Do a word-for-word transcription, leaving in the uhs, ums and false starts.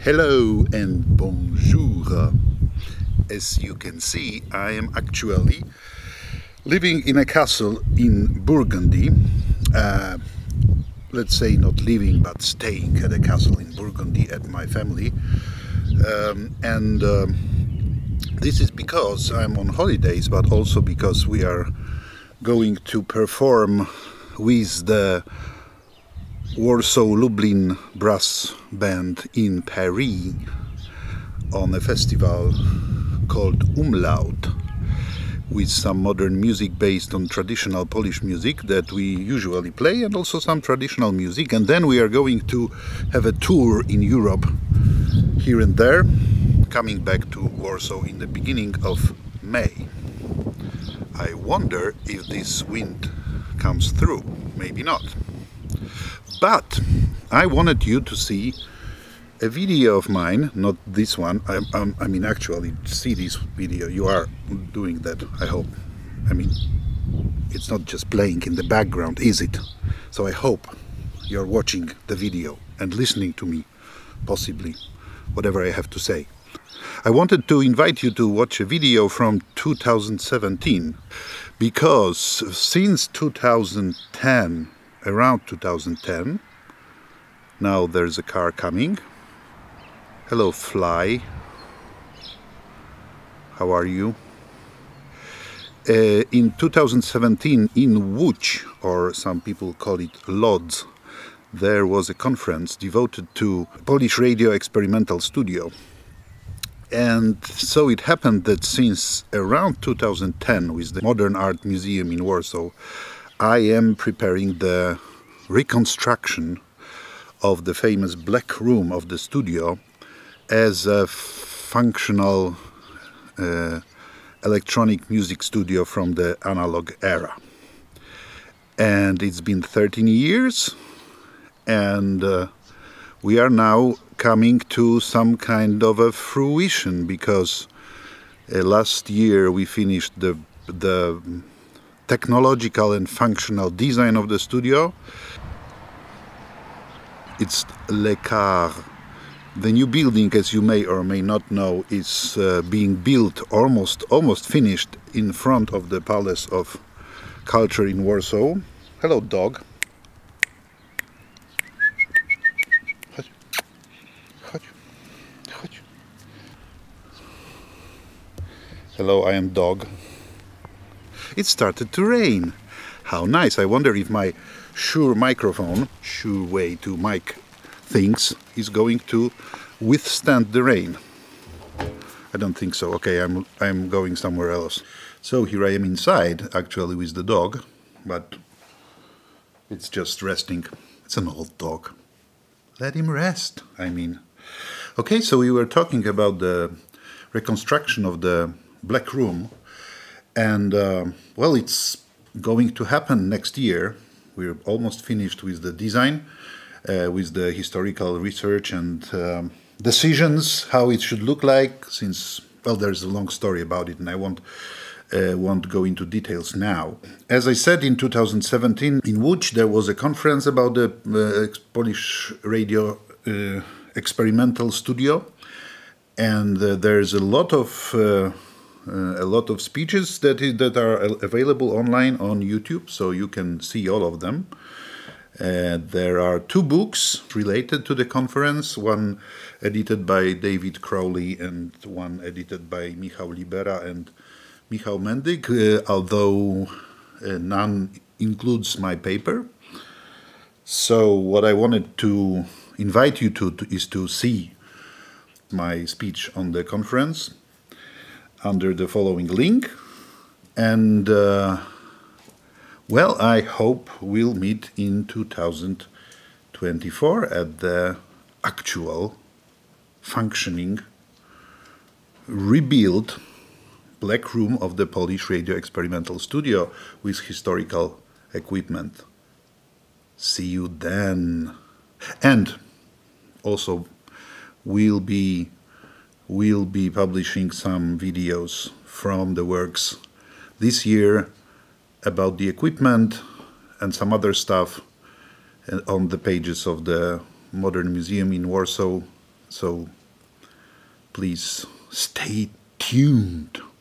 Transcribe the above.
Hello and bonjour. As you can see, I am actually living in a castle in Burgundy. Uh, let's say not living, but staying at a castle in Burgundy at my family. Um, and um, this is because I'm on holidays, but also because we are going to perform with the Warsaw Lublin Brass Band in Paris on a festival called Umlaut, with some modern music based on traditional Polish music that we usually play, and also some traditional music. And then we are going to have a tour in Europe here and there, coming back to Warsaw in the beginning of May. I wonder if this wind comes through. Maybe not. But I wanted you to see a video of mine, not this one. I, I, I mean, actually, see this video. You are doing that, I hope. I mean, it's not just playing in the background, is it? So I hope you're watching the video and listening to me, possibly, whatever I have to say. I wanted to invite you to watch a video from two thousand seventeen, because since two thousand ten, around two thousand ten, now there's a car coming. Hello, fly. How are you? Uh, in two thousand seventeen, in Łódź, or some people call it Lodz, there was a conference devoted to Polish Radio Experimental Studio. And so it happened that since around two thousand ten, with the Modern Art Museum in Warsaw, I am preparing the reconstruction of the famous Black Room of the studio as a functional uh, electronic music studio from the analog era. And it's been thirteen years, and uh, we are now coming to some kind of a fruition, because uh, last year we finished the the technological and functional design of the studio. It's Le Car. The new building, as you may or may not know, is uh, being built, almost almost finished, in front of the Palace of Culture in Warsaw. Hello, dog. Hello, I am dog. It started to rain. How nice. I wonder if my Shure microphone, Shure way to mic things, is going to withstand the rain. I don't think so. Okay, I'm, I'm going somewhere else. So here I am inside, actually, with the dog, but it's just resting. It's an old dog. Let him rest, I mean. Okay, so we were talking about the reconstruction of the Black Room, and uh, well, it's going to happen next year. We're almost finished with the design, uh, with the historical research and um, decisions how it should look like, since, well, there's a long story about it, and I won't, uh, won't go into details now. As I said, in two thousand seventeen, in Łódź, there was a conference about the uh, Polish Radio uh, Experimental Studio, and uh, there's a lot of uh, Uh, a lot of speeches that is, that are available online on YouTube, so you can see all of them. Uh, there are two books related to the conference, one edited by David Crowley and one edited by Michał Libera and Michał Mendyk, uh, although uh, none includes my paper. So what I wanted to invite you to, to is to see my speech on the conference under the following link, and uh, well, I hope we'll meet in two thousand twenty-four at the actual functioning, rebuilt Black Room of the Polish Radio Experimental Studio with historical equipment. See you then. And also, we'll be We'll be publishing some videos from the works this year about the equipment and some other stuff on the pages of the Modern Museum in Warsaw So please stay tuned.